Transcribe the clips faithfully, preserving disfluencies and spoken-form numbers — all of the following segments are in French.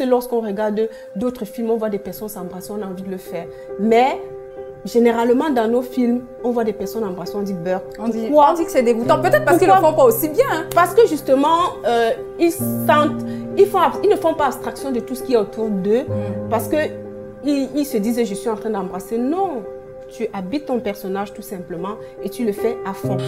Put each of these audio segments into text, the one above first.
lorsqu'on regarde d'autres films, on voit des personnes s'embrasser, on a envie de le faire. Mais généralement, dans nos films, on voit des personnes embrasser, on dit beurre. On dit, on dit que c'est dégoûtant. Peut-être parce qu'ils ne le font pas aussi bien. Hein. Parce que justement, euh, ils sentent, ils, font, ils ne font pas abstraction de tout ce qui est autour d'eux. Mm. Parce qu'ils ils se disent, je suis en train d'embrasser. Non, tu habites ton personnage tout simplement et tu le fais à fond.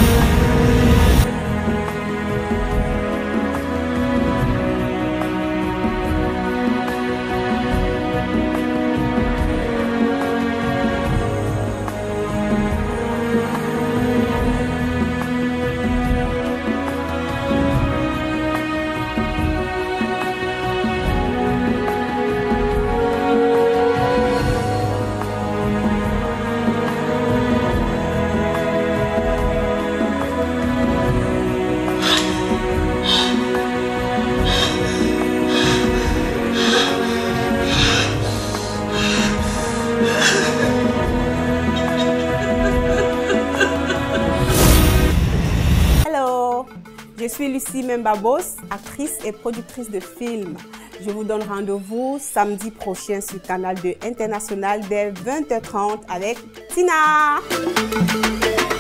Je suis Lucie Membabos, actrice et productrice de films. Je vous donne rendez-vous samedi prochain sur Canal deux International dès vingt heures trente avec Tina.